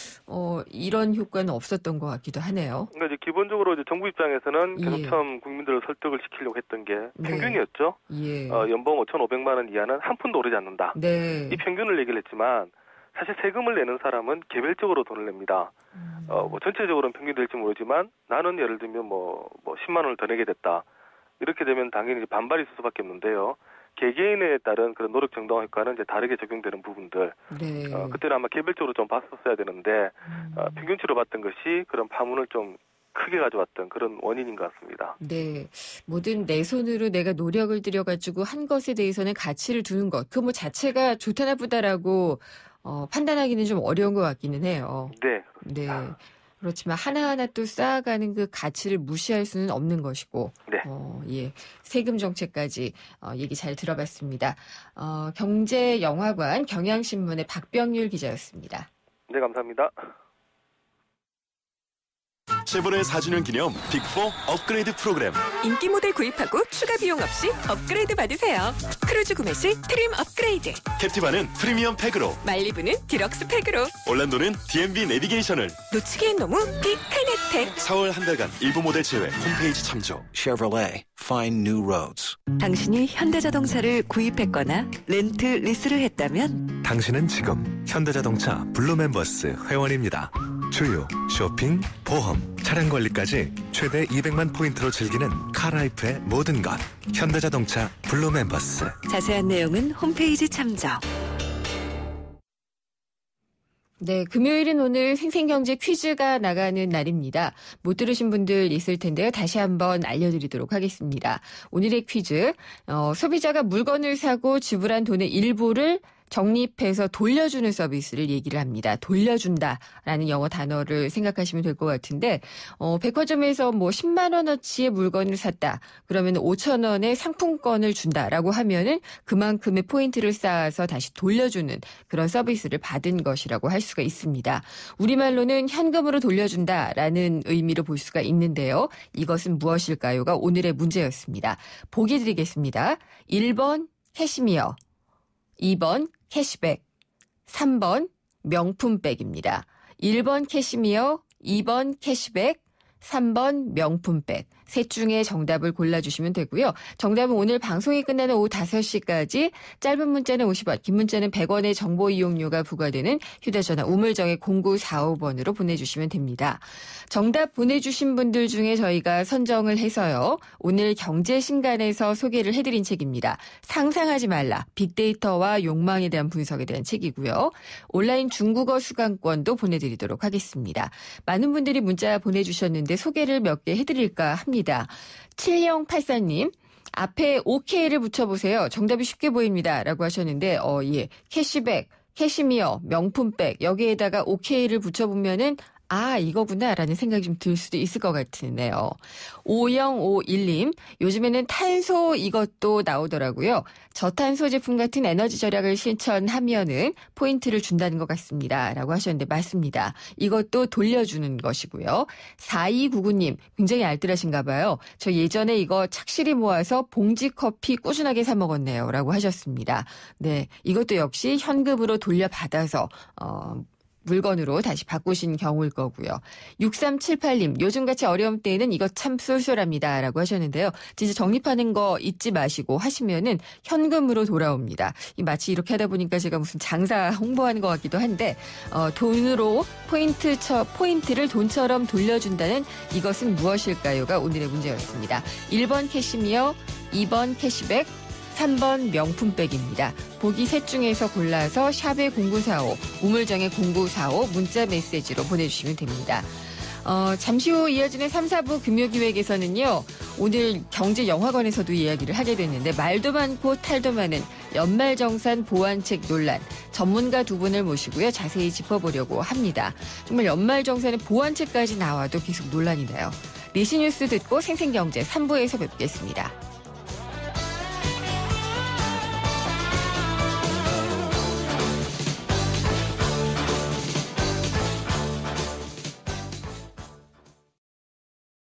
이런 효과는 없었던 것 같기도 하네요. 그러니까 이제 기본적으로 이제 정부 입장에서는 계속 처음 국민들을 설득을 시키려고 했던 게 평균이었죠. 연봉 5,500만 원 이하는 한 푼도 오르지 않는다. 이 평균을 얘기를 했지만 사실 세금을 내는 사람은 개별적으로 돈을 냅니다. 뭐 전체적으로는 평균이 될지 모르지만 나는 예를 들면 뭐 10만 원을 더 내게 됐다. 이렇게 되면 당연히 반발이 있을 수밖에 없는데요. 개개인에 따른 그런 노력 정당화 효과는 이제 다르게 적용되는 부분들. 그때는 아마 개별적으로 좀 봤었어야 되는데 평균치로 봤던 것이 그런 파문을 좀 크게 가져왔던 그런 원인인 것 같습니다. 네. 뭐든 내 손으로 내가 노력을 들여가지고 한 것에 대해서는 가치를 두는 것. 그 뭐 자체가 좋다 나쁘다라고 판단하기는 좀 어려운 것 같기는 해요. 네. 그렇지만 하나하나 또 쌓아가는 그 가치를 무시할 수는 없는 것이고. 세금 정책까지 얘기 잘 들어봤습니다. 경제영화관 경향신문의 박병률 기자였습니다. 네, 감사합니다. 쉐보레 4주년 기념 빅4 업그레이드 프로그램. 인기 모델 구입하고 추가 비용 없이 업그레이드 받으세요. 크루즈 구매 시 트림 업그레이드. 캡티바는 프리미엄 팩으로. 말리부는 디럭스 팩으로. 올란도는 DMB 내비게이션을. 놓치기엔 너무 빅 카네텍. 4월 한 달간 일부 모델 제외 홈페이지 참조. Chevrolet, find new roads. 당신이 현대자동차를 구입했거나 렌트, 리스를 했다면 당신은 지금 현대자동차 블루멤버스 회원입니다. 주유, 쇼핑, 보험, 차량 관리까지 최대 200만 포인트로 즐기는 카라이프의 모든 것. 현대자동차 블루멤버스. 자세한 내용은 홈페이지 참조. 네, 금요일은 오늘 생생경제 퀴즈가 나가는 날입니다. 못 들으신 분들 있을 텐데요. 다시 한번 알려드리도록 하겠습니다. 오늘의 퀴즈, 소비자가 물건을 사고 지불한 돈의 일부를 적립해서 돌려주는 서비스를 얘기를 합니다. 돌려준다라는 영어 단어를 생각하시면 될 것 같은데 백화점에서 뭐 10만 원어치의 물건을 샀다. 그러면 5천 원의 상품권을 준다라고 하면은 그만큼의 포인트를 쌓아서 다시 돌려주는 그런 서비스를 받은 것이라고 할 수가 있습니다. 우리말로는 현금으로 돌려준다라는 의미로 볼 수가 있는데요. 이것은 무엇일까요가 오늘의 문제였습니다. 보기 드리겠습니다. 1번 캐시미어, 2번 캐시백, 3번 명품백입니다. 1번 캐시미어, 2번 캐시백, 3번 명품백. 셋 중에 정답을 골라주시면 되고요. 정답은 오늘 방송이 끝나는 오후 5시까지 짧은 문자는 50원, 긴 문자는 100원의 정보 이용료가 부과되는 휴대전화 우물정의 0945번으로 보내주시면 됩니다. 정답 보내주신 분들 중에 저희가 선정을 해서요. 오늘 경제신간에서 소개를 해드린 책입니다. 상상하지 말라. 빅데이터와 욕망에 대한 분석에 대한 책이고요. 온라인 중국어 수강권도 보내드리도록 하겠습니다. 많은 분들이 문자 보내주셨는데 소개를 몇 개 해드릴까 합니다. 7084님, 앞에 OK를 붙여보세요. 정답이 쉽게 보입니다. 라고 하셨는데, 캐시백, 캐시미어, 명품백, 여기에다가 OK를 붙여보면은 아, 이거구나라는 생각이 좀 들 수도 있을 것 같으네요. 5051님, 요즘에는 탄소 이것도 나오더라고요. 저탄소 제품 같은 에너지 절약을 실천하면은 포인트를 준다는 것 같습니다. 라고 하셨는데 맞습니다. 이것도 돌려주는 것이고요. 4299님, 굉장히 알뜰하신가 봐요. 저 예전에 이거 착실히 모아서 봉지 커피 꾸준하게 사 먹었네요. 라고 하셨습니다. 네, 이것도 역시 현금으로 돌려받아서 물건으로 다시 바꾸신 경우일 거고요. 6378님, 요즘같이 어려움 때에는 이거 참 쏠쏠합니다. 라고 하셨는데요. 진짜 적립하는 거 잊지 마시고 하시면은 현금으로 돌아옵니다. 마치 이렇게 하다 보니까 제가 무슨 장사 홍보하는 것 같기도 한데, 돈으로 포인트를 돈처럼 돌려준다는 이것은 무엇일까요가 오늘의 문제였습니다. 1번 캐시미어, 2번 캐시백, 3번 명품백입니다. 보기 셋 중에서 골라서 샵의 0945, 우물정의 0945 문자 메시지로 보내주시면 됩니다. 잠시 후 이어지는 3, 4부 금요기획에서는요. 오늘 경제영화관에서도 이야기를 하게 됐는데 말도 많고 탈도 많은 연말정산 보완책 논란. 전문가 두 분을 모시고요. 자세히 짚어보려고 합니다. 정말 연말정산에 보완책까지 나와도 계속 논란이 나요. 내시 뉴스 듣고 생생경제 3부에서 뵙겠습니다.